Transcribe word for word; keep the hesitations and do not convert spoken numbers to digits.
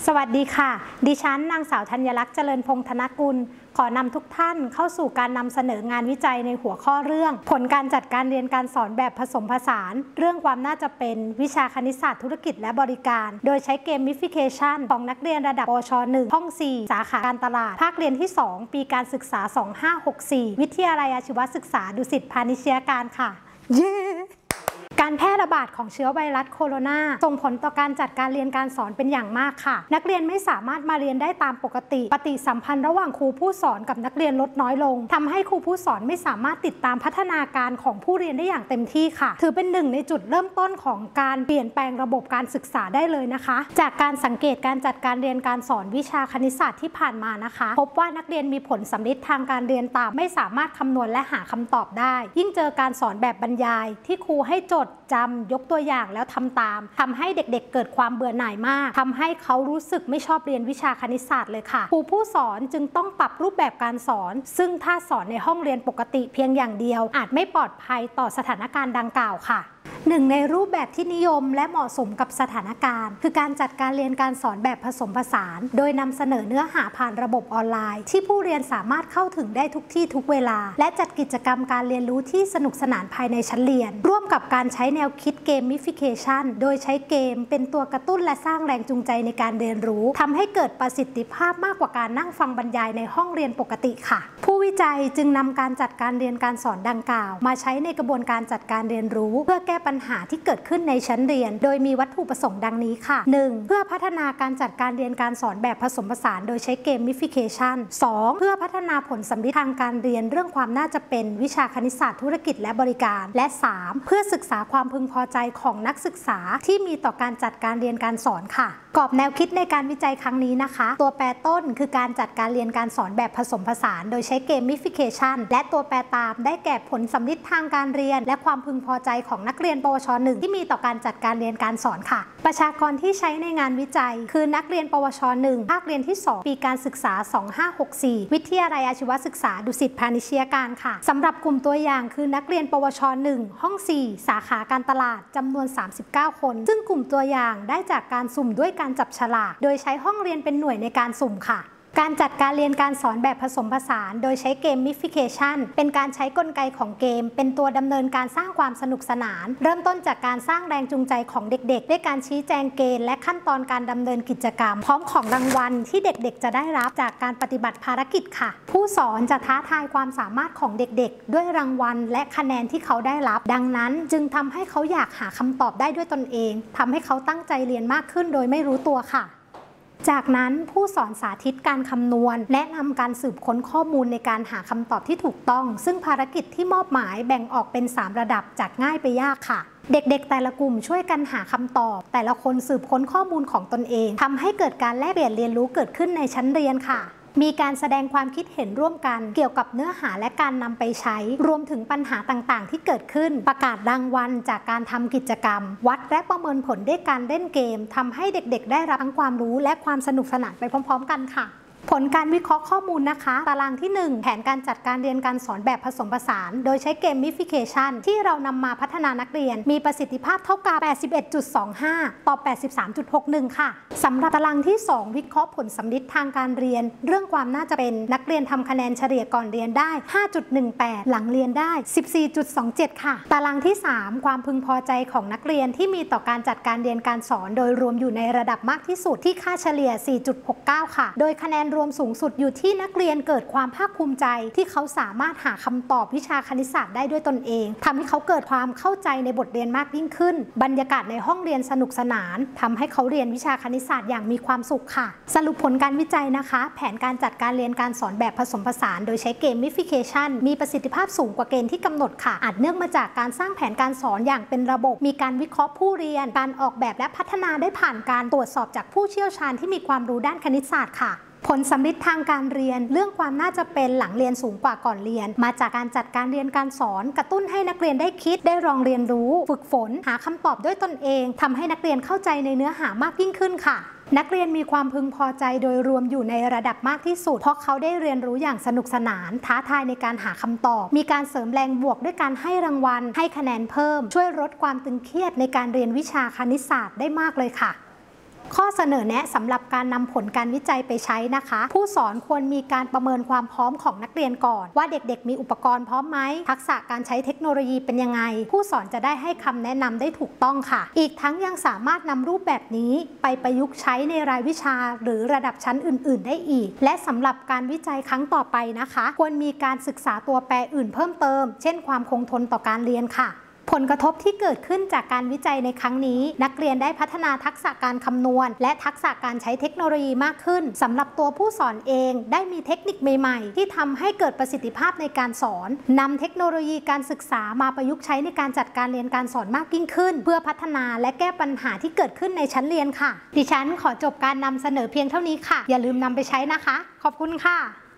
สวัสดีค่ะดิฉันนางสาวธัญลักษณ์เจริญพงษ์ธนกุลขอนำทุกท่านเข้าสู่การนำเสนองานวิจัยในหัวข้อเรื่องผลการจัดการเรียนการสอนแบบผสมผสานเรื่องความน่าจะเป็นวิชาคณิตศาสตร์ธุรกิจและบริการโดยใช้เกมมิฟิเคชันของนักเรียนระดับปวช หนึ่ง ห้อง สี่ สาขาการตลาดภาคเรียนที่ สอง ปีการศึกษา สองพันห้าร้อยหกสิบสี่ วิทยาลัยอาชีวศึกษาดุสิตพาณิชยการค่ะเย้การแพร่ระบาดของเชื้อไวรัสโคโรนาส่งผลต่อการจัดการเรียนการสอนเป็นอย่างมากค่ะนักเรียนไม่สามารถมาเรียนได้ตามปกติปฏิสัมพันธ์ระหว่างครูผู้สอนกับนักเรียนลดน้อยลงทำให้ครูผู้สอนไม่สามารถติดตามพัฒนาการของผู้เรียนได้อย่างเต็มที่ค่ะถือเป็นหนึ่งในจุดเริ่มต้นของการเปลี่ยนแปลงระบบการศึกษาได้เลยนะคะจากการสังเกตการจัดการเรียนการสอนวิชาคณิตศาสตร์ที่ผ่านมานะคะพบว่านักเรียนมีผลสัมฤทธิ์ทางการเรียนตามไม่สามารถคำนวณและหาคำตอบได้ยิ่งเจอการสอนแบบบรรยายที่ครูให้จดจำยกตัวอย่างแล้วทำตามทำให้เด็กๆเกิดความเบื่อหน่ายมากทำให้เขารู้สึกไม่ชอบเรียนวิชาคณิตศาสตร์เลยค่ะครูผู้สอนจึงต้องปรับรูปแบบการสอนซึ่งถ้าสอนในห้องเรียนปกติเพียงอย่างเดียวอาจไม่ปลอดภัยต่อสถานการณ์ดังกล่าวค่ะหนึ่งในรูปแบบที่นิยมและเหมาะสมกับสถานการณ์คือการจัดการเรียนการสอนแบบผสมผสานโดยนำเสนอเนื้อหาผ่านระบบออนไลน์ที่ผู้เรียนสามารถเข้าถึงได้ทุกที่ทุกเวลาและจัดกิจกรรมการเรียนรู้ที่สนุกสนานภายในชั้นเรียนร่วมกับการใช้แนวคิดเกมมิฟิเคชันโดยใช้เกมเป็นตัวกระตุ้นและสร้างแรงจูงใจในการเรียนรู้ทำให้เกิดประสิทธิภาพมากกว่าการนั่งฟังบรรยายในห้องเรียนปกติค่ะผู้วิจัยจึงนำการจัดการเรียนการสอนดังกล่าวมาใช้ในกระบวนการจัดการเรียนรู้เพื่อแก้ปัญหาที่เกิดขึ้นในชั้นเรียนโดยมีวัตถุประสงค์ดังนี้ค่ะ หนึ่ง เพื่อพัฒนาการจัดการเรียนการสอนแบบผสมผสานโดยใช้เกมมิฟิเคชัน สอง เพื่อพัฒนาผลสัมฤทธิ์ทางการเรียนเรื่องความน่าจะเป็นวิชาคณิตศาสตร์ธุรกิจและบริการและ สาม เพื่อศึกษาความพึงพอใจของนักศึกษาที่มีต่อการจัดการเรียนการสอนค่ะกรอบแนวคิดในการวิจัยครั้งนี้นะคะตัวแปรต้นคือการจัดการเรียนการสอนแบบผสมผสานโดยใช้เกมมิฟิเคชันและตัวแปรตามได้แก่ผลสัมฤทธิ์ทางการเรียนและความพึงพอใจของนักเรียนปวช หนึ่งที่มีต่อการจัดการเรียนการสอนค่ะประชากรที่ใช้ในงานวิจัยคือนักเรียนปวช หนึ่งภาคเรียนที่ สอง ปีการศึกษา สองพันห้าร้อยหกสิบสี่ วิทยาลัยอาชีวศึกษาดุสิตพาณิชยการค่ะสำหรับกลุ่มตัวอย่างคือนักเรียนปวช หนึ่ง ห้อง สี่ สาขาการตลาดจำนวน สามสิบเก้า คนซึ่งกลุ่มตัวอย่างได้จากการสุ่มด้วยการจับฉลากโดยใช้ห้องเรียนเป็นหน่วยในการสุ่มค่ะการจัดการเรียนการสอนแบบผสมผสานโดยใช้เกมมิฟิเคชันเป็นการใช้กลไกของเกมเป็นตัวดำเนินการสร้างความสนุกสนานเริ่มต้นจากการสร้างแรงจูงใจของเด็กๆด้วยการชี้แจงเกณฑ์และขั้นตอนการดำเนินกิจกรรมพร้อมของรางวัลที่เด็กๆจะได้รับจากการปฏิบัติภารกิจค่ะผู้สอนจะท้าทายความสามารถของเด็กๆด้วยรางวัลและคะแนนที่เขาได้รับดังนั้นจึงทำให้เขาอยากหาคำตอบได้ด้วยตนเองทำให้เขาตั้งใจเรียนมากขึ้นโดยไม่รู้ตัวค่ะจากนั้นผู้สอนสาธิตการคำนวณแนะนำการสืบค้นข้อมูลในการหาคำตอบที่ถูกต้องซึ่งภารกิจที่มอบหมายแบ่งออกเป็นสามระดับจากง่ายไปยากค่ะเด็กๆแต่ละกลุ่มช่วยกันหาคำตอบแต่ละคนสืบค้นข้อมูลของตนเองทำให้เกิดการแลกเปลี่ยนเรียนรู้เกิดขึ้นในชั้นเรียนค่ะมีการแสดงความคิดเห็นร่วมกันเกี่ยวกับเนื้อหาและการนำไปใช้รวมถึงปัญหาต่างๆที่เกิดขึ้นประกาศรางวัลจากการทำกิจกรรมวัดและประเมินผลด้วยการเล่นเกมทำให้เด็กๆได้รับทั้งความรู้และความสนุกสนานไปพร้อมๆกันค่ะผลการวิเคราะห์ข้อมูลนะคะตารางที่หนึ่งแผนการจัดการเรียนการสอนแบบผสมผสานโดยใช้เกมมิฟิเคชันที่เรานำมาพัฒนานักเรียนมีประสิทธิภาพเท่ากับ แปดสิบเอ็ดจุดสองห้า ต่อ แปดสิบสามจุดหกหนึ่ง ค่ะสำหรับตารางที่สองวิเคราะห์ผลสัมฤทธิ์ทางการเรียนเรื่องความน่าจะเป็นนักเรียนทำคะแนนเฉลี่ยก่อนเรียนได้ ห้าจุดหนึ่งแปด หลังเรียนได้ สิบสี่จุดสองเจ็ด ค่ะตารางที่สามความพึงพอใจของนักเรียนที่มีต่อการจัดการเรียนการสอนโดยรวมอยู่ในระดับมากที่สุดที่ค่าเฉลี่ย สี่จุดหกเก้า ค่ะโดยคะแนนรวมสูงสุดอยู่ที่นักเรียนเกิดความภาคภูมิใจที่เขาสามารถหาคำตอบวิชาคณิตศาสตร์ได้ด้วยตนเองทำให้เขาเกิดความเข้าใจในบทเรียนมากยิ่งขึ้นบรรยากาศในห้องเรียนสนุกสนานทำให้เขาเรียนวิชาคณิตศาสตร์อย่างมีความสุขค่ะสรุปผลการวิจัยนะคะแผนการจัดการเรียนการสอนแบบผสมผสานโดยใช้เกมมิฟิเคชันมีประสิทธิภาพสูงกว่าเกณฑ์ที่กำหนดค่ะอาจเนื่องมาจากการสร้างแผนการสอนอย่างเป็นระบบมีการวิเคราะห์ผู้เรียนการออกแบบและพัฒนาได้ผ่านการตรวจสอบจากผู้เชี่ยวชาญที่มีความรู้ด้านคณิตศาสตร์ค่ะผลสัมฤทธิ์ทางการเรียนเรื่องความน่าจะเป็นหลังเรียนสูงกว่าก่อนเรียนมาจากการจัดการเรียนการสอนกระตุ้นให้นักเรียนได้คิดได้ลองเรียนรู้ฝึกฝนหาคำตอบด้วยตนเองทำให้นักเรียนเข้าใจในเนื้อหามากยิ่งขึ้นค่ะนักเรียนมีความพึงพอใจโดยรวมอยู่ในระดับมากที่สุดเพราะเขาได้เรียนรู้อย่างสนุกสนานท้าทายในการหาคำตอบมีการเสริมแรงบวกด้วยการให้รางวัลให้คะแนนเพิ่มช่วยลดความตึงเครียดในการเรียนวิชาคณิตศาสตร์ได้มากเลยค่ะ ข้อข้อเสนอแนะสำหรับการนำผลการวิจัยไปใช้นะคะผู้สอนควรมีการประเมินความพร้อมของนักเรียนก่อนว่าเด็กๆมีอุปกรณ์พร้อมไหมทักษะการใช้เทคโนโลยีเป็นยังไงผู้สอนจะได้ให้คำแนะนำได้ถูกต้องค่ะอีกทั้งยังสามารถนำรูปแบบนี้ไปประยุกต์ใช้ในรายวิชาหรือระดับชั้นอื่นๆได้อีกและสำหรับการวิจัยครั้งต่อไปนะคะควรมีการศึกษาตัวแปรอื่นเพิ่มเติมเช่นความคงทนต่อการเรียนค่ะผลกระทบที่เกิดขึ้นจากการวิจัยในครั้งนี้นักเรียนได้พัฒนาทักษะการคำนวณและทักษะการใช้เทคโนโลยีมากขึ้นสำหรับตัวผู้สอนเองได้มีเทคนิคใหม่ๆที่ทำให้เกิดประสิทธิภาพในการสอนนำเทคโนโลยีการศึกษามาประยุกต์ใช้ในการจัดการเรียนการสอนมากยิ่งขึ้นเพื่อพัฒนาและแก้ปัญหาที่เกิดขึ้นในชั้นเรียนค่ะดิฉันขอจบการนำเสนอเพียงเท่านี้ค่ะอย่าลืมนำไปใช้นะคะขอบคุณค่ะ